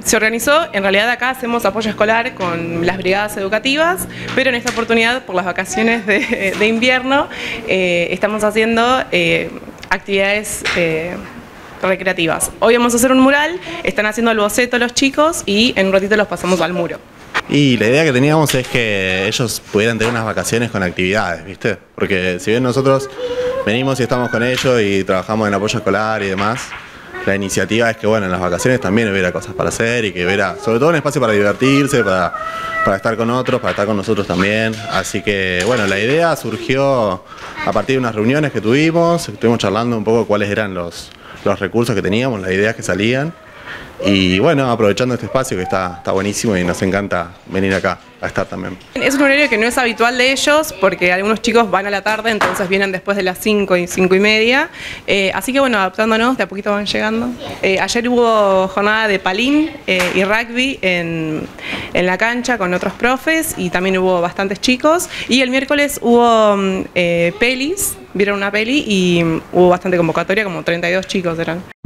Se organizó, en realidad acá hacemos apoyo escolar con las brigadas educativas, pero en esta oportunidad, por las vacaciones de invierno, estamos haciendo actividades recreativas. Hoy vamos a hacer un mural, están haciendo el boceto los chicos y en un ratito los pasamos al muro. Y la idea que teníamos es que ellos pudieran tener unas vacaciones con actividades, ¿viste? Porque si bien nosotros venimos y estamos con ellos y trabajamos en apoyo escolar y demás, la iniciativa es que, bueno, en las vacaciones también hubiera cosas para hacer y que hubiera, sobre todo, un espacio para divertirse, para estar con otros, para estar con nosotros también. Así que, bueno, la idea surgió a partir de unas reuniones que estuvimos charlando un poco cuáles eran los recursos que teníamos, las ideas que salían. Y bueno, aprovechando este espacio que está buenísimo y nos encanta venir acá a estar también. Es un horario que no es habitual de ellos porque algunos chicos van a la tarde, entonces vienen después de las 5 y 5 y media. Así que bueno, adaptándonos, de a poquito van llegando. Ayer hubo jornada de palín y rugby en la cancha con otros profes y también hubo bastantes chicos. Y el miércoles hubo pelis, vieron una peli y hubo bastante convocatoria, como 32 chicos eran.